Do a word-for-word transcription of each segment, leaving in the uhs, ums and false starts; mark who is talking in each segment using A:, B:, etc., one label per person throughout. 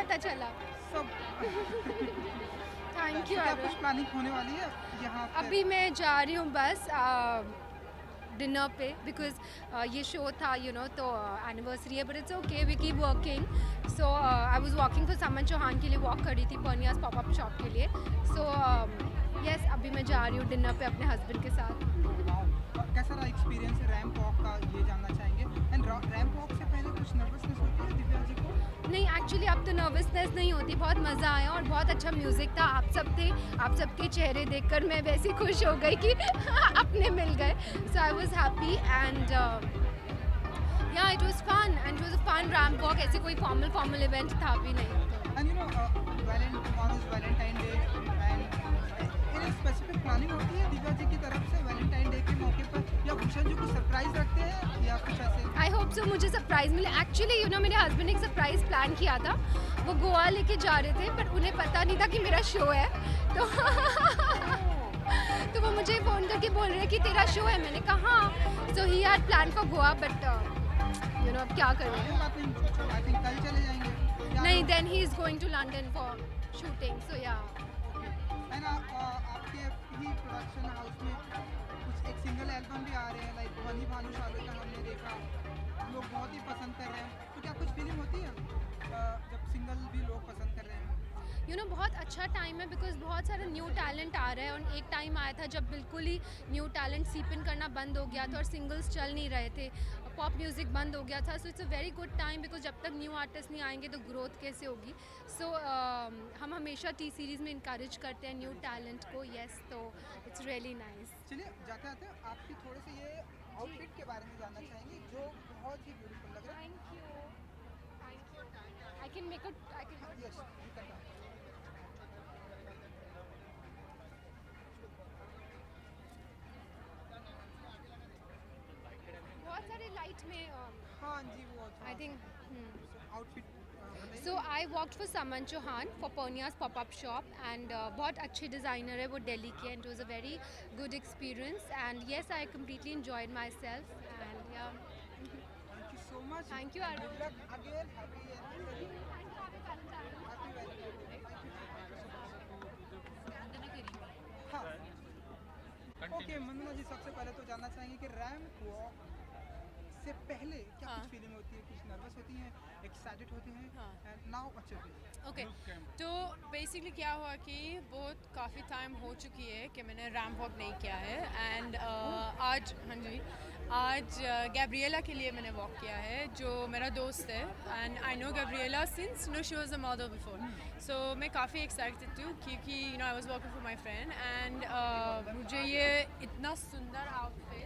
A: पता चला?
B: सब
A: थैंक यू।
B: क्या कुछ प्लानिंग होने वाली है यहाँ पे?
A: अभी मैं जा रही हूँ बस डिनर पे, बिकॉज uh, ये शो था यू you नो know, तो एनिवर्सरी है, but it's okay, we keep working. So I was walking for Saman Chauhan के लिए वॉक करी थी पर्नियाज पॉपअप शॉप के लिए। सो so, यस uh, अभी मैं जा रही हूँ डिनर पे अपने हस्बैंड के साथ।
B: कैसा रहा एक्सपीरियंस रैंप वॉक का, ये जानना चाहेंगे। एंड रैंप वॉक से पहले कुछ नर्वसनेस होती है दिव्या जी को?
A: नहीं, एक्चुअली अब तो नर्वसनेस नहीं होती, बहुत मज़ा आया और बहुत अच्छा म्यूज़िक था। आप सब थे, आप सबके चेहरे देखकर मैं वैसे खुश हो गई कि अपने मिल गए। So I was happy and yeah it was fun and it was a fun ramp walk. ऐसे कोई फॉर्मल फॉर्मल इवेंट था भी नहीं।
B: And you know Valentine day and specific planning होती है दिव्या जी की तरफ से वैलेंटाइन डे के मौके पर, या भूषण जी को सरप्राइज रखते हैं या कुछ ऐसे?
A: आई होप सो मुझे सरप्राइज मिले। एक्चुअली यू नो मेरे हस्बैंड ने एक सरप्राइज प्लान किया था, वो गोवा लेके जा रहे थे, बट उन्हें पता नहीं था कि मेरा शो है। तो तो वो मुझे फ़ोन करके बोल रहे हैं कि तेरा शो है। मैंने कहा so he had plan for Goa, but you know अब क्या करें।
B: आई थिंक कल चले जाएंगे।
A: नहीं, then he is going to London for shooting. So yeah
B: है ना, आपके ही प्रोडक्शन हाउस में कुछ एक सिंगल एल्बम भी आ रहे हैं, लाइक वनी भानुशाली का हमने देखा, लोग बहुत ही पसंद कर रहे हैं। तो क्या कुछ फीलिंग होती है जब सिंगल भी लोग पसंद कर रहे हैं?
A: यू नो बहुत अच्छा टाइम है, बिकॉज बहुत सारा न्यू टैलेंट आ रहा है। और एक टाइम आया था जब बिल्कुल ही न्यू टैलेंट सीप इन करना बंद हो गया था और सिंगल्स चल नहीं रहे थे, पॉप म्यूज़िक बंद हो गया था। So it's a very good time, because जब तक न्यू आर्टिस्ट नहीं आएंगे तो ग्रोथ कैसे होगी। सो so, uh, हम हमेशा टी सीरीज़ में इंकरेज करते हैं न्यू टैलेंट को। येस, तो इट्स रियली नाइस।
B: चलिए जाते जाते आपकी थोड़े से ये आउटफिट के बारे में जानना चाहेंगे जो बहुत ही ब्यूटीफुल लग रहा है।
A: Thank you, thank you. I can make it, I can.
B: Yes,
A: बहुत सारे लाइट में
B: हाँ जी, वो
A: I think
B: outfit.
A: So I walked for Saman Chauhan for Pernia's popup shop and बहुत अच्छे डिज़ाइनर है वो दिल्ली के, and it was a very good experience and yes I completely enjoyed myself and yeah
B: thank you so much.
A: Thank you are
B: again happy हाँ okay. Mandhana ji, सबसे पहले तो जानना चाहेंगे कि रैंप वॉक से पहले क्या
C: हाँ.
B: कुछ फीलिंग होती है? कुछ नर्वस होती हैं, एक्साइटेड होती हैं?
C: हाँ.
B: नाउ अच्छे से
C: ओके okay. तो बेसिकली क्या हुआ कि बहुत काफ़ी टाइम हो चुकी है कि मैंने रैंप वॉक नहीं किया है एंड uh, आज हाँ जी आज गैब्रिएला uh, के लिए मैंने वॉक किया है, जो मेरा दोस्त है and I know Gabriela since no she was a model before. So मैं काफ़ी एक्साइटेड हूँ क्योंकि you know I was walking for my friend and मुझे ये इतना सुंदर outfit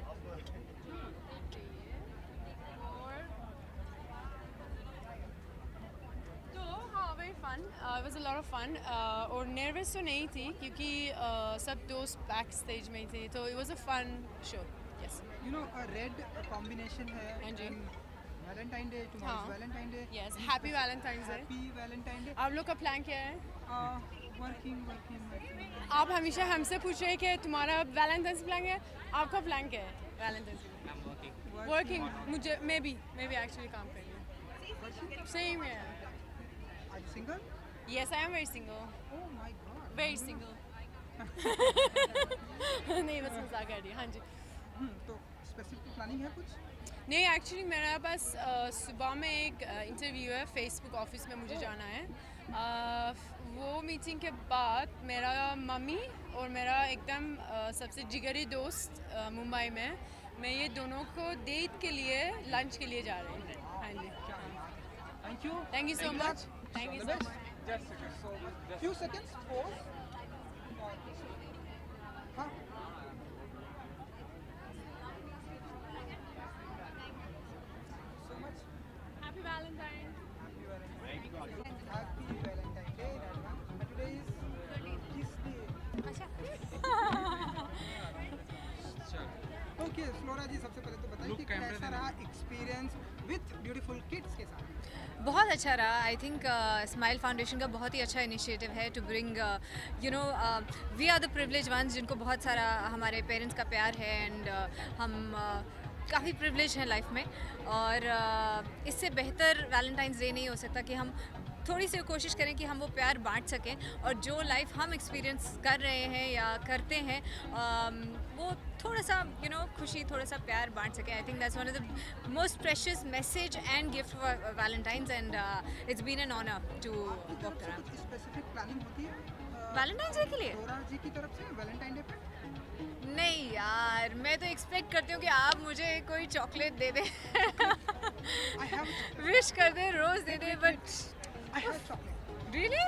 C: fun, it was a lot of fun और नर्वस तो नहीं थी क्योंकि uh, सब दोस्त बैक स्टेज में थे, तो it was a fun show. Yes,
B: you know red combination है।
C: हाँ जी,
B: Valentine day, tomorrow is Valentine day.
C: Yes, happy Valentine's day.
B: Happy Valentine day.
C: आप लोग का प्लान क्या है?
B: वर्किंग वर्किंग
C: आप हमेशा हमसे पूछ रहे हैं कि तुम्हारा वैलेंटाइंस प्लान है, आपका प्लान क्या है वैलेंटाइंस डे? वर्किंग। मुझे मैं भी मैं भी एक्चुअली काम कर रही हूँ। सेम है।
B: Are you single?
C: Yes, I am very single.
B: Oh my God.
C: Very single. नहीं, बस मजाक कर रही है। हाँ जी।
B: तो स्पेसिफिक प्लानिंग है कुछ?
C: नहीं, एक्चुअली मेरा पास uh, सुबह में एक इंटरव्यू uh, है फेसबुक ऑफिस में, मुझे जाना है। uh, वो मीटिंग के बाद मेरा मम्मी और मेरा एकदम uh, सबसे जिगरी दोस्त uh, मुंबई में, मैं ये दोनों को डेट के लिए लंच के लिए जा रही हूँ। हाँ जी।
B: Thank you.
C: Thank you so much. Thank you so much.
B: Just so much. Few seconds. Pause. हाँ. So much.
C: Happy Valentine.
B: Happy Valentine. Happy Valentine Day in advance. And today is kiss day.
C: अच्छा।
B: Okay, Flora ji, सबसे पहले तो बताइए कि कैसा रहा experience with beautiful kids के साथ?
D: बहुत अच्छा रहा। आई थिंक स्माइल फाउंडेशन का बहुत ही अच्छा इनिशिएटिव है to bring you know we are the privilege ones जिनको बहुत सारा हमारे पेरेंट्स का प्यार है एंड uh, हम uh, काफ़ी प्रिविलेज हैं लाइफ में, और uh, इससे बेहतर वैलेंटाइंस डे नहीं हो सकता कि हम थोड़ी सी कोशिश करें कि हम वो प्यार बांट सकें और जो लाइफ हम एक्सपीरियंस कर रहे हैं या करते हैं um, वो थोड़ा सा यू नो खुशी थोड़ा सा प्यार बांट सकें. I think that's one of the most precious message and gift for Valentine's and it's been an honour to walk around.
B: Specific planning होती है
D: वैलेंटाइंस डे के लिए?
B: दौरा जी की तरफ से वैलेंटाइन डे पे?
D: नहीं यार, मैं तो एक्सपेक्ट करती हूँ कि आप मुझे कोई चॉकलेट दे दें,
B: I have
D: विश कर दे, रोज दे दे, but
B: I have chocolate.
D: Really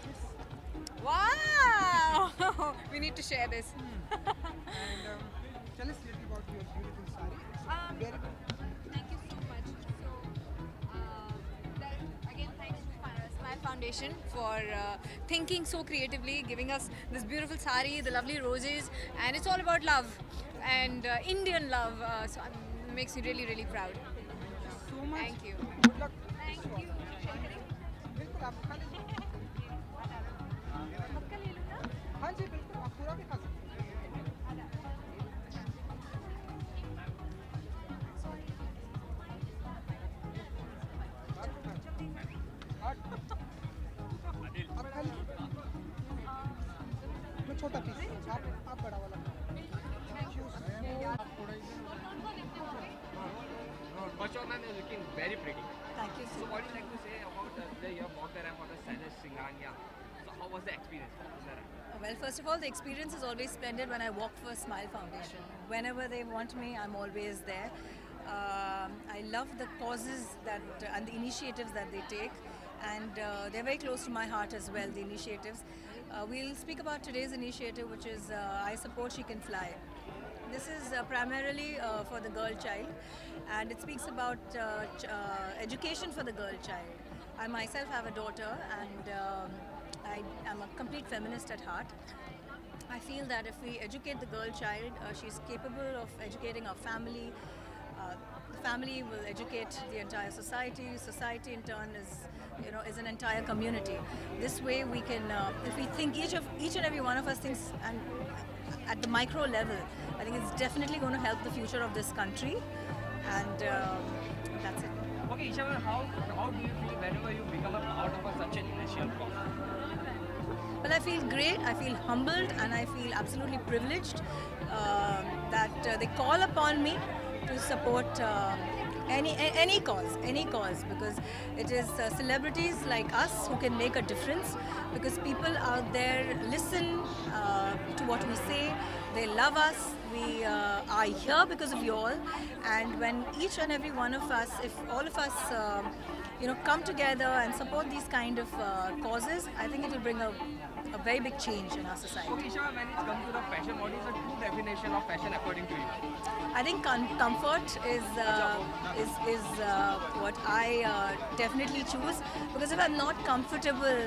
D: wow, we need to share this.
B: And um, tell us a little about your beautiful sari.
D: Um,
B: Very good.
D: Thank you so much. So, uh, that, again, thanks to Fi- Smile Foundation for uh, thinking so creatively, giving us this beautiful sari, the lovely roses, and it's all about love and uh, Indian love. Uh, so it makes me really, really proud.
B: So much.
D: Thank you.
B: Good luck.
D: Thank you.
B: बिल्कुल आप खा लीजिए.
D: मक्का ले लूँ ना?
B: हाँ जी बिल्कुल आप पूरा भी खा सकते हैं. आप खा लीजिए. मैं छोटा पीस आप आप बड़ा वाला.
E: Bachchan is looking very pretty.
F: Thank you
E: So
F: so
E: what do you like to say about the, the year walk around for the Sanas Singhania? So how was the experience for Sarah?
F: much. Well, first of all, the experience is always splendid when I walk for Smile Foundation. Whenever they want me, I'm always there. Um, I love the causes that uh, and the initiatives that they take, and uh, they're very close to my heart as well. The initiatives. Uh, we'll speak about today's initiative, which is uh, I Support She Can Fly. This is uh, primarily uh, for the girl child, and it speaks about uh, ch- uh, education for the girl child. I myself have a daughter, and um, I am a complete feminist at heart. I feel that if we educate the girl child, uh, she's capable of educating our family. Uh, the family will educate the entire society. Society, in turn, is you know is an entire community. This way, we can, uh, if we think each of each and every one of us thinks and at the micro level, I think it's definitely going to help the future of this country, and um, that's it.
E: Okay, Isha, how how do you feel whenever you become a part of a, such an initial cause?
F: Well, I feel great, I feel humbled, and I feel absolutely privileged um that uh, they call upon me to support uh, any a- any cause, any cause, because it is uh, celebrities like us who can make a difference, because people out there listen uh, to what we say, they love us, we uh, are here because of you all, and when each and every one of us, if all of us um you know, come together and support these kind of uh, causes, I think it will bring a, a very big change in our society.
E: Okay, Isha, when it comes to the fashion, what is the true definition of fashion according to you?
F: I think com- comfort is uh, is is uh, what I uh, definitely choose, because if I'm not comfortable,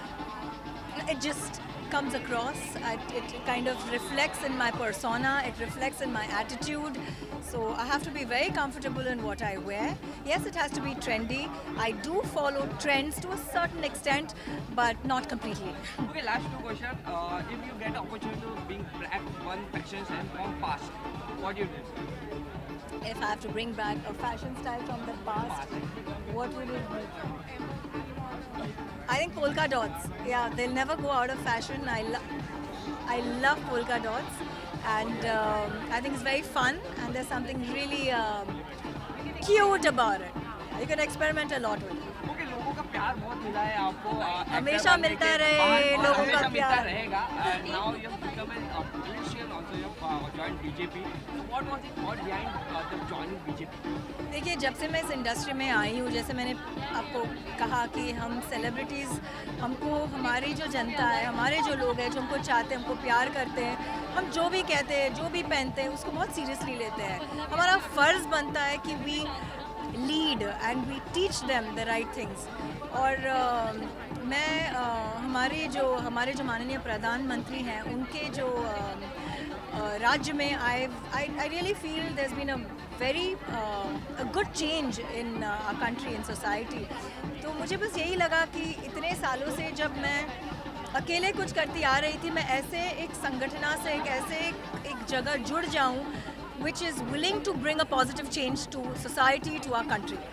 F: it just comes across. I, it kind of reflects in my persona. It reflects in my attitude. So I have to be very comfortable in what I wear. Yes, it has to be trendy. I do follow trends to a certain extent, but not completely.
E: Okay, last two questions. Uh, if you get the opportunity to bring back one fashion sense from past, what do you do?
F: If I have to bring back a fashion style from the past, what would it be? I think polka dots. Yeah, they'll never go out of fashion. I love, I love polka dots, and um, I think it's very fun. And there's something really um, cute about it. You can experiment a lot with it.
E: Okay, लोगों का प्यार बहुत मिला है आपको. uh, actor
F: हमेशा
E: बनने
F: मिलता
E: के
F: रहे
E: बाद और
F: लोगों का
E: हमेशा मिलता
F: प्यार.
E: रहेगा. And now you have become an uh, politician, also you have uh, joined B J P. So what was it all behind uh, the joining B J P?
F: देखिए, जब से मैं इस इंडस्ट्री में आई हूँ, जैसे मैंने आपको कहा कि हम सेलिब्रिटीज़, हमको हमारी जो जनता है, हमारे जो लोग हैं जो हमको चाहते हैं, हमको प्यार करते हैं, हम जो भी कहते हैं, जो भी पहनते हैं, उसको बहुत सीरियसली लेते हैं. हमारा फ़र्ज़ बनता है कि we lead and we teach them the right things. और uh, मैं uh, हमारे जो हमारे जो माननीय प्रधानमंत्री हैं, उनके जो uh, Uh, राज्य में I I I really feel there's been a very uh, a good change in uh, our country, in society. तो मुझे बस यही लगा कि इतने सालों से जब मैं अकेले कुछ करती आ रही थी, मैं ऐसे एक संगठना से, एक ऐसे एक, एक जगह जुड़ जाऊं which is willing to bring a positive change to society, to our country.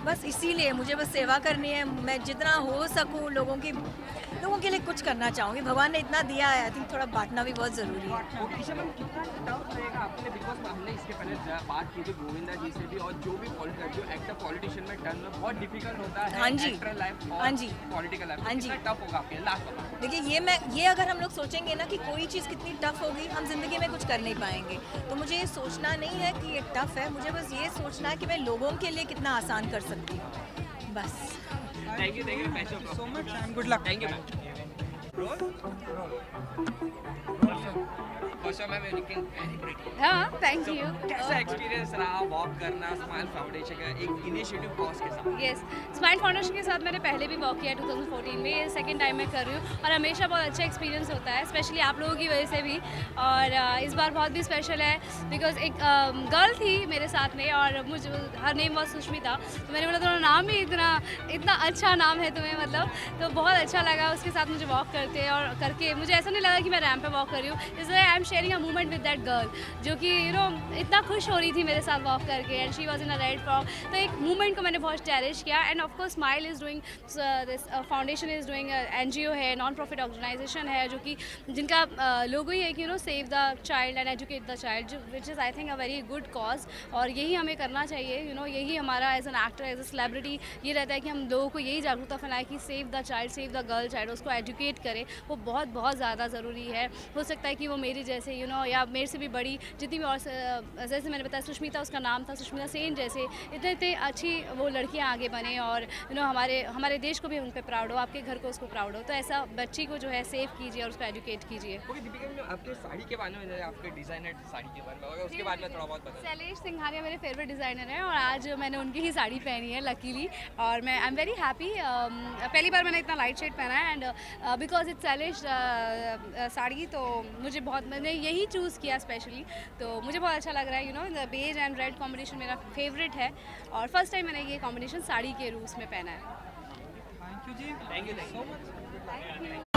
F: बस इसीलिए मुझे बस सेवा करनी है, मैं जितना हो सकूं लोगों की लोगों के लिए कुछ करना चाहूँगी। भगवान ने इतना दिया है, आई थिंक थोड़ा बांटना भी बहुत ज़रूरी है।
E: ओके ईशा मैम, कितना टफ रहेगा आपके लिए, बिकॉज हमने इसके पहले ज- बात की थी गोविंदा जी से भी, और जो भी पॉलिटिकल जो एक्टर पॉलिटिशियन में टर्न में बहुत डिफिकल्ट होता है
F: हाँ जी,
E: एक्टर लाइफ
F: हाँ जी,
E: पॉलिटिकल लाइफ,
F: हाँ जी।
E: कितना टफ होगा आपके लिए लास्ट बताओ।
F: देखिए ये मैं ये अगर हम लोग सोचेंगे ना कि कोई चीज़ कितनी टफ होगी, हम ज़िंदगी में कुछ कर नहीं पाएंगे। तो मुझे ये सोचना नहीं है कि ये टफ है, मुझे बस ये सोचना है कि मैं लोगों के लिए कितना आसान कर सकती हूँ, बस।
E: Thank you, thank you, best of
B: so much and good luck.
E: Thank you ma'am. First ma'am looking very pretty.
G: हाँ, थैंक यू।
E: कैसा एक्सपीरियंस रहा वॉक करना स्माइल फाउंडेशन का एक इनिशिएटिव कॉज के साथ?
G: यस, स्माइल फाउंडेशन के साथ मैंने पहले भी वॉक किया ट्वेंटी फोर्टीन में, ये सेकंड टाइम मैं कर रही हूँ और हमेशा बहुत अच्छा एक्सपीरियंस होता है, स्पेशली आप लोगों की वजह से भी। और uh, इस बार बहुत भी स्पेशल है बिकॉज एक गर्ल uh, थी मेरे साथ में और मुझे हर नेम बहुत सुष्मिता, तो मैंने बोला तुम्हारा नाम ही इतना इतना अच्छा नाम है तुम्हें, मतलब तो बहुत अच्छा लगा उसके साथ मुझे वॉक करते और करके मुझे ऐसा नहीं लगा कि मैं रैम्प पे वॉक कर रही हूँ, इसलिए I am sharing a movement with that girl जो कि यू नो इतना खुश हो रही थी मेरे साथ वॉक करके, and she was in a red frock. तो एक मूवमेंट को मैंने बहुत चैरिश किया। And of course Smile is doing this foundation is doing NGO है, नॉन प्रॉफिट ऑर्गेनाइजेशन है जो कि जिनका लोगो ही है कि you know save the child and educate the child, which is I think a very good cause, और यही हमें करना चाहिए। यू you नो know, यही हमारा as an actor as a celebrity ये रहता है कि हम लोगों को यही जागरूकता फैलाएं कि save the child, save the girl child, उसको एजुकेट करें, वो बहुत बहुत ज़्यादा ज़रूरी है। हो सकता है कि वो मेरी जैसे यू you नो know, या मेरे से भी बड़ी जितनी भी और जैसे मैंने बताया सुष्मिता उसका नाम था, सुष्मिता सेन जैसे इतने इतने अच्छी वो लड़कियां आगे बने और यू नो हमारे हमारे देश को भी उन पर प्राउड हो, आपके घर को उसको प्राउड हो। तो ऐसा बच्ची को जो है सेव कीजिए और उसको एजुकेट कीजिए।
E: ओके दीपिका मैम, आपके साड़ी के बारे में, आपके डिजाइनर साड़ी के बारे में अगर उसके बारे में थोड़ा बहुत बताएं।
G: शैलेश सिंघानिया मेरे फेवरेट डिज़ाइनर हैं और आज मैंने उनकी ही साड़ी पहनी है लकीली, और मैं आई एम वेरी हैप्पी। पहली बार मैंने इतना लाइट शेड पहना है and because it's Shailesh sari, तो मुझे बहुत मैंने यही चूज़ किया स्पेशली, तो मुझे बहुत अच्छा लग रहा है। You know the beige and red combination मेरा फेवरेट है और फर्स्ट टाइम मैंने ये कॉम्बिनेशन साड़ी के रूप में पहना है।
B: Thank you ji,
E: thank you, thank you.
B: So much.